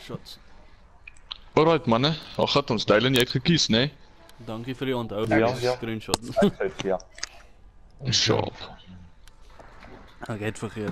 Shots. Alright manne, al gaat ons Dylan jy het gekies, né? Dankie vir die onthou Ja, vir die ja. screenshot. Ja. Sharp. Ek het vergeet.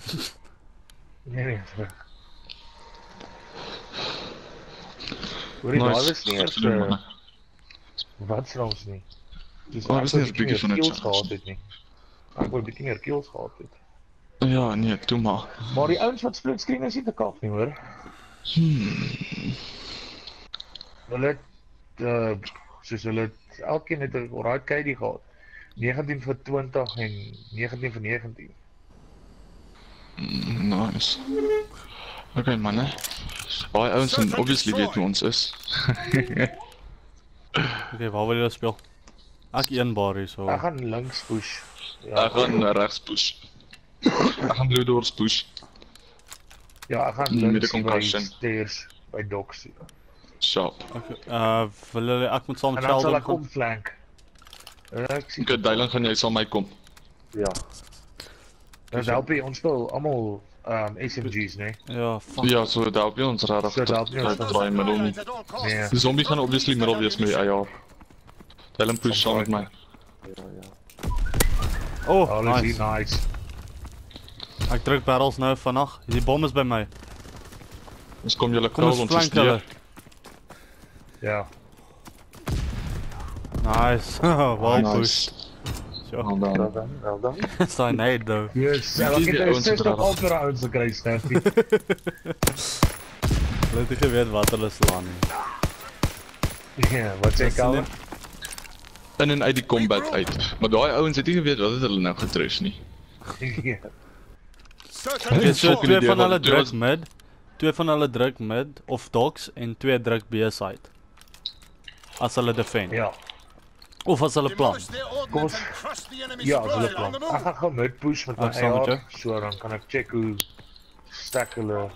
Nee. Hoor jy, Nice. daar was nie Goed gedoen, manne. wat trouwens nie. Dus Daar was nie eens 'n bietjie van 'n kills challenge. gehad het nie. Ek wou 'n bietjie meer kills gehad het. Ja, nee, toe maar. Maar die ouens wat split screen is nie te kaf nie, hoor. Hulle het, soos hulle het, elkeen het 'n alright KD gehad. 19 vir 20 en 19 vir 19. Nice. Okay manne. Baie ouens en obviously weet hoe ons is. Okay, waar wil julle speel? Ek een bar hier so. Ek gaan links push. Ja, Ek gaan regs push. Ek gaan Blue Doors push. ja, ek gaan met die links by concussion. stairs by docks. Sharp. Okay, wil julle ek moet saam En met dan sal Sheldon ek gaan? omflank. Ek sien. Okay, Dylan gaan jy saam my kom. Ja. Dan help jy ons speel almal SMG's, nee. Ja, fuck. Ja, so dit help jy ons regtig. So dit help nie ons Dit draai middel nie. Nee. Die zombie gaan obviously middel wees met die AR. Dylan push saam met my. Oh, Alles nice. hier nice. Ek druk barrels nou vanaand. Die bom is by my. Ons kom julle Kom kraal ons ons flank hulle. Ja. Nice. Well Nice. pushed. Sure. Well done. Wel dan. Sy nade though. Yes, Die ek het ouens nou het steeds nog regtig- altyd ouens gekry, Steffi. Hulle het nie geweet wat hulle slaan nie. Ja, wat sê Kaal? In en uit die combat uit. Maar daai ouens het nie geweet wat het hulle nou getref nie. Ja. Okay, so fucking twee idee van wat hulle dit druk was. mid. Twee van hulle druk mid of docks en twee druk B-side. As hulle defend. Ja. Of as hulle plan. Kom ons. Ja, as hulle plan. Ek gaan gou mid push met my Ek saam met AR, jou. so dan kan ek check hoe stack hulle.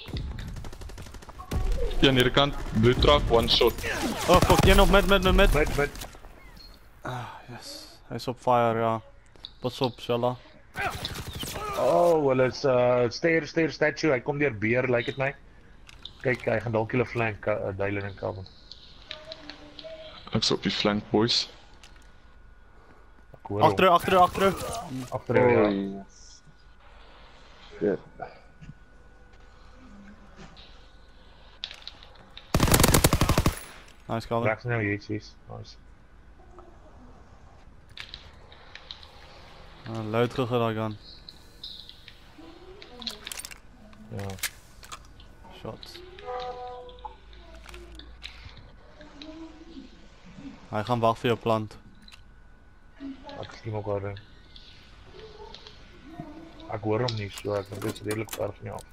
Ja, aan die kant, blue truck, one shot. Oh fuck, een op mid. Mid. Yes. Hy's op fire, ja. Pas op, Shella. Oh, hulle is stair statue. Hy kom deur beer, lyk dit my. Kyk, hy gaan dalk hulle flank Dylan en Calvin. Ek's op die flank, boys. Ek hoor hom. Agter. Agter jou, ja. Oei. Shit. Nice, Calvin. Regs nou iets. Nice. Luid gegee daai gun. Ja. Shots. Hy gaan wag vir jou plant. Ek sien ook al ding. Ek hoor hom nie, so ek dink dit is redelik ver van jou af.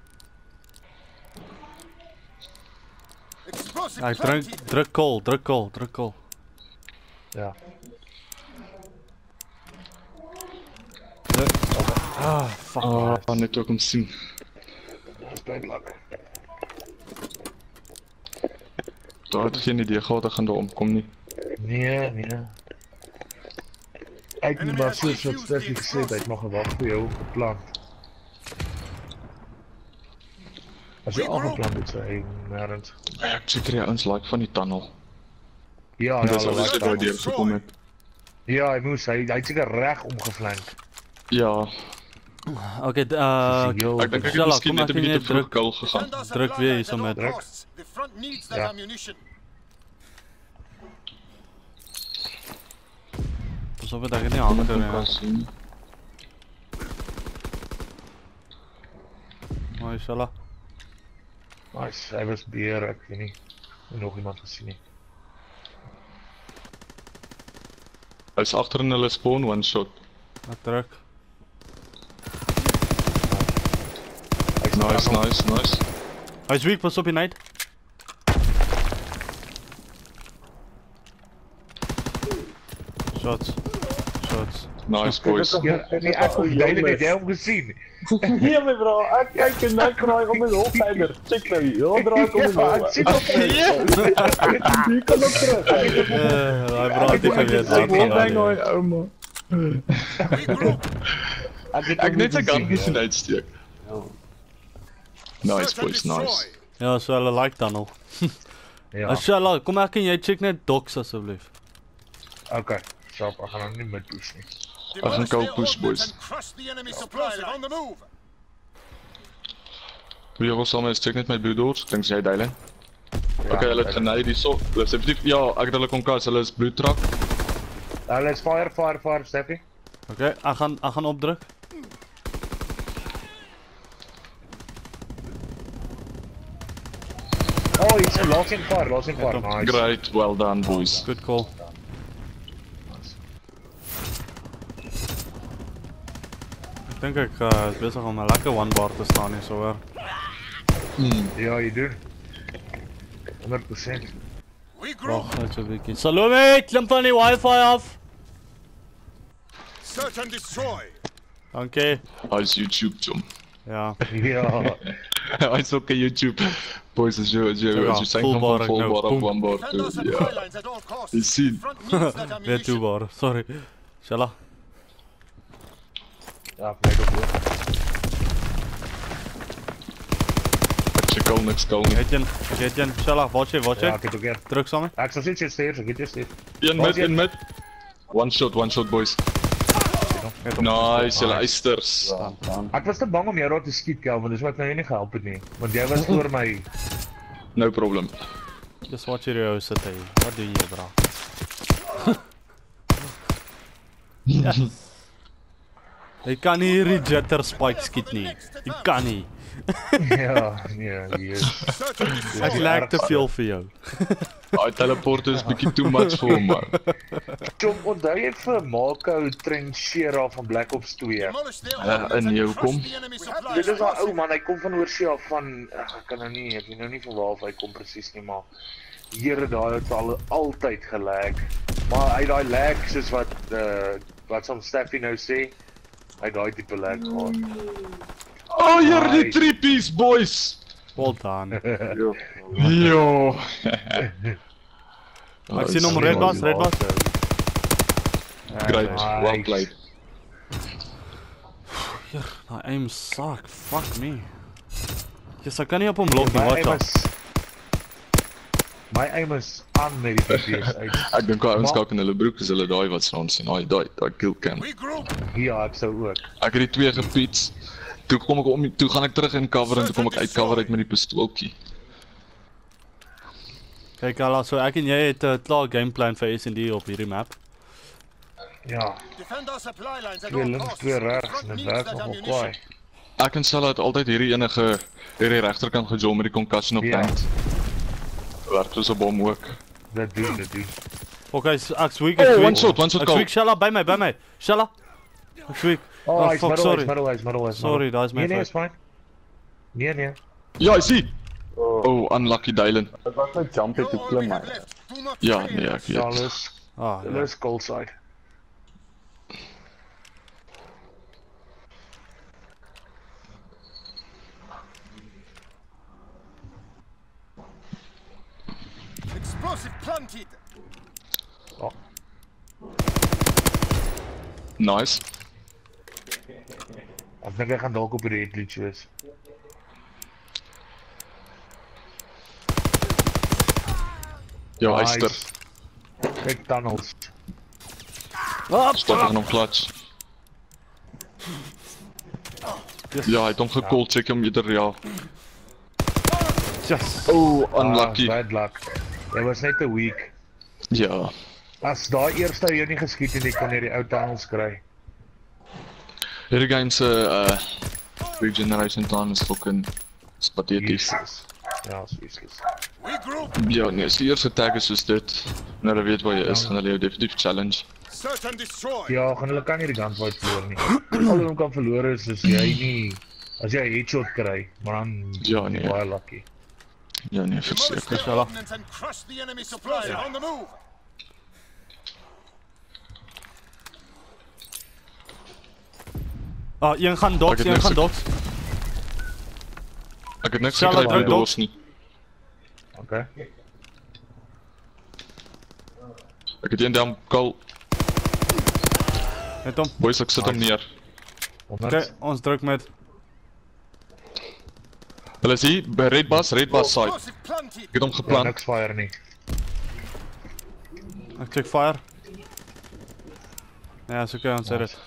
Hy druk call. Ja. Ah, fuck. Ah, net ook om sien. Dis duidelik. Daar het geen idee gehad ek gaan daar omkom nie. Nee. Ek het maar soos wat Steffi gesê het, hy het nog gewag vir jou geplan. As jy aangeplan het, sê hy nêrens. Ek seker die ouens like van die tunnel. Ja, Dis hulle alweer like daai dat. deur gekom het. Ja, hy moes, hy het seker reg omgeflank. Ja, Okay, Heel ek dink ek het Shella, miskien kom net 'n ek bietjie nie te vroeg druk. goal gegaan. Druk weer hier so met. Ja. Pas op dat ek dit nie aankry nie. Concussion. Mooi, Shella. Nice, hy was beer, ek weet nie. Nog iemand gesien nie. Hy's agter in hulle spawn, one shot. Ek druk. Nice. Hy's weak, pas op die night. Shots. Nice boys. Ja, nee, ek het duidelik net hom gesien. Nee my bro, ek kan net draai om my hoofheider. Check nou hier. Ja, draai kom Ja, my. ek sien op Hier kan ook terug. Daai braai het geweet wat Ek gaan dink nou. hy ouma. Ek net sy gun gesien uitsteek. Nice boys, nice. Ja, so hulle like dan nog. Ja, Shalla, kom ek en jy check net docs asseblief. okay. Sharp, ek gaan nou nie met push nie. Ek gaan kou push, boys. Wie wil saam is, check net my blue doors, dink jy Dylan? Okay, hulle het genei die so. Hulle is effektief, ja, ek het hulle kon kas, hulle is blue truck. Hulle is fire, Steffi. Okay, ek gaan opdruk. Oh, it's a lost in fire, nice. Great, well done, boys. Good call. Ek dink ek is besig om 'n lekker one bar te staan hier so hoor. Ja, jy doen. 100%. Wag net so 'n bietjie. Salome, klim van die wifi af. Search and destroy. Dankie. Hy's YouTube, Jom. Ja. Ja, Hy's ook op YouTube. Boys, as jy sê full van bar ek nou, full bar op boom. one bar. Defend us and Ja. pylons at all costs. Jy sien. Front needs that Weer ammunition. two bar. Sorry. Shalla. ja, ek net op hoor. Ek check niks kou nie. Het jy. Shalla, watch Ja, jy. ek het ook hier. Druk saam. Ek sal sien jy steers, ek het jy steers. Een mid. One shot, boys. Nice, julle eisters. Ek was te bang om jou daar te skiet, Kel, want dis wat nou nie gehelp het nie. Want jy was voor my. No problem. Just watch hier sit hy. Wat doen jy, bra? Yes. Jy kan nie hierdie jitter spike skiet nie. Jy kan nie. Ja, nee, yes. Search and destroy. Ek lag te veel vir jou. Daai teleport is bietjie too much vir hom, man. Tom, onthou jy vir Marco Trinchera van Black Ops 2? Demolish their en ordnance jy, and hoekom? crush the enemy supplies. Dit is daai ou man, hy kom van oorsee af van ek kan nou nie, ek weet nou nie van waar af hy kom presies nie, maar Here, daai het al altyd gelag. Maar hy daai lag soos wat som Steffi nou sê, hy daai tipe lag gehad. Oh, hier die 3-piece, boys. Well done. Yo. Ek sien hom red was. Great, well Nice. played. My aim suck. Fuck me. Yes, ek kan nie op hom blok nie. Watch out. My aim is aan met die PPS uit. Ek dink ouens skak in hulle broek as hulle daai wat staan sien. Daai kill cam. Regroup. Ja, ek sou ook. Ek het die twee gepiets. Toe kom ek toe gaan ek terug in cover en toe kom ek uit cover uit met die pistooltjie. Kyk ala, so ek en jy het 'n klaar gameplan vir S&D op hierdie map. Ja, Defend our supply lines at twee all links, costs. twee regs Front en dit needs werk that nogal ammunition. kwaai. Ek en Salla het altyd hierdie regterkant gejol met die concussion op Ja. tank. Werk soos 'n bom ook. Dit doen. Okay, ek's weak. Oh, one shot Ek's call. weak, Shalla, by my. Shalla. Ek's weak. Oh, hy's fuck, sorry. middle. Sorry, daai is my Nee, fout. is fine. Nee. Ja, ek sien. Oh, unlucky Dylan. Dit was net jumpy No to order klim, have man. left. Do not Ja, fail nee, us. ek Ja, weet. Ah, ja. hulle is cold side. Explosive planted. Nice. Ek dink hy gaan dalk op die red glitch wees. Ja, Nice. eister. Kyk tunnels. Stop en hom clutch. Ja, hy het hom gekold, check hom eerder, ja. Just. Oh, unlucky. Bad luck. Hy was net te weak. Ja. As daai eerste jou nie geskiet het, kon jy die ou tunnels kry. Hierdie game se regeneration time is fucking patheties. Jesus. Ja, is useless. Regroup. Ja, nee, as die eerste tag is soos dit, en hulle weet waar jy is, gaan hulle jou definitief challenge. Search and destroy. Ja, gaan hulle kan nie die gunfight verloor nie. Al hoe hom kan verloor is as jy nie as jy 'n headshot kry, maar dan Ja, nee. baie lucky. Ja, nee, Demolish verseker. their Shalla. ordnance and crush the enemy supplies. On the move. Ah, een gaan dots, Ek het een niks gaan ge- dots. Ek het niks Shall I gekry by druk doors nie. Okay. Ek het een damn call. Net hom. Boys, ek sit hom neer. Omdat Okay, ons druk met. Hulle is hier, by red bus side. Explosive planted. Ek het hom Ja, geplant. niks fire nie. Ek check fire. Ja, is oké, ons sê dit.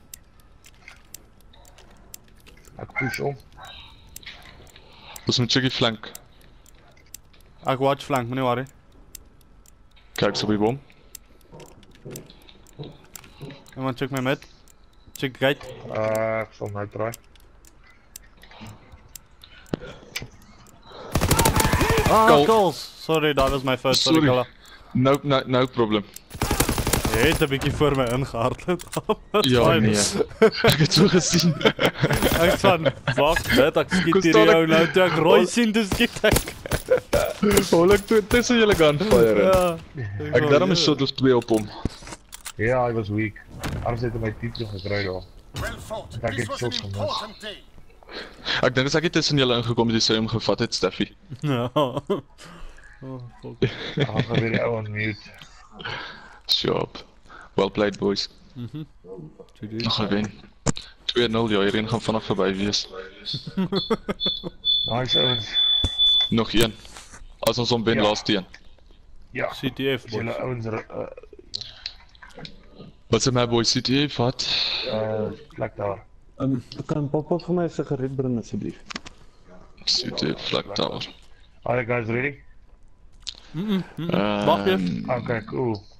Ek push om. Ons moet check die flank. Ek watch flank, moenie worry. Kyk so by bom. Iemand check my mid. Check gate. Ek sal nou try. Ah, Goal. goals! Sorry, dat was my first. Sorry, Sorry. Kalla. No problem. Jy het 'n bietjie voor my ingehardloop. Ja, nee. Ek het so gesien. Ek van, fuck dit, ek skiet Koos hier staan jou ek- nou toe ek rooi sien, dis skiet ek. Hol ek toe tussen julle gunfire in. Ja. Ek daarom 'n shot of 2 op hom. Ja, hy was weak. Anders het hy my titel gekry daar. Well fought. Ek This het was an shots gemist. important day. Ek dink as ek het tussen julle ingekom het, dis hy hom gevat het, Steffi. Ja. Oh, fuck. Ek gaan weer die ou on mute. Sharp. Well played boys. Nog gewen. 2-0, ja, hierin gaan vanaf verby wees. Nice ouens. Nog een. As ons hom wen Ja. laaste een. Ja. CTF, As julle boys. ouens Wat sê my boy CTF, wat? plek daar. Kan papa vir my 'n sigaret bring asseblief? CTF, Flag Tower. Are you guys ready? Wacht even. Okay, cool.